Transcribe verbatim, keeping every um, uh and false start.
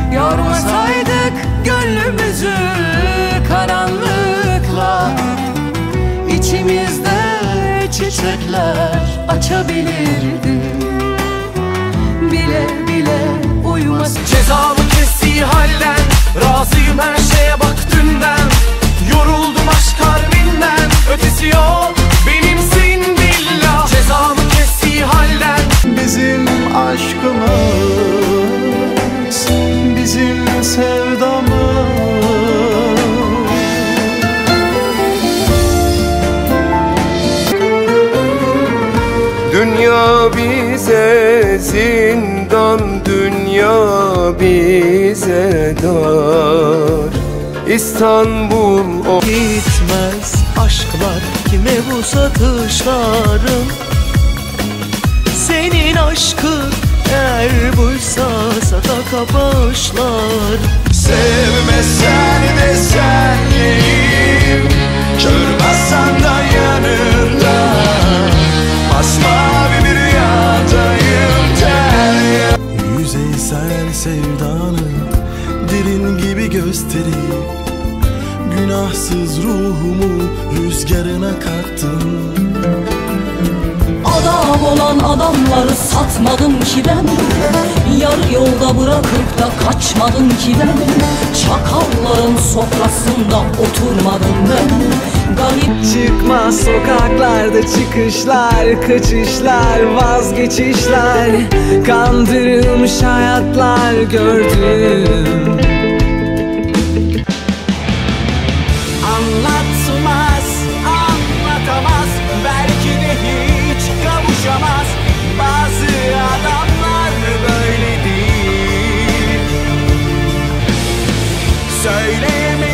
Yormasaydık gönlümüzü karanlıkla, İçimizde çiçekler açabilirdi. Bile bile uyuması. Cezamı kestiği halden razıyım her şeye baktığından. Yoruldum aşk harbinden, ötesi yok benimsin billah. Cezamı kestiği halden. Bizim aşkımız, bizim sevdamız. Dünya bize zindan, dünya bize dar. İstanbul o Gitmez aşklar, kime bu satışların? Senin aşkın eğer buysa sadaka bağışlar. Sevmesen de senliyim, çağırmazsan da yanırlar. Masmavi bir rüyadayım derya. Yüzeysel sevdanı derin gibi gösterip günahsız ruhumu rüzgarına kattın. Adam olan adamları satmadım ki ben, yarı yolda bırakıp da kaçmadım ki ben. Çakalların sofrasında oturmadım ben. Garip Çıkmaz sokaklarda çıkışlar, kaçışlar, vazgeçişler, kandırılmış hayatlar gördüm. Anlatmaz, anlatamaz, belki de hiç kavuşamaz. Bazı adamlar böyle değil. Söyleyemem.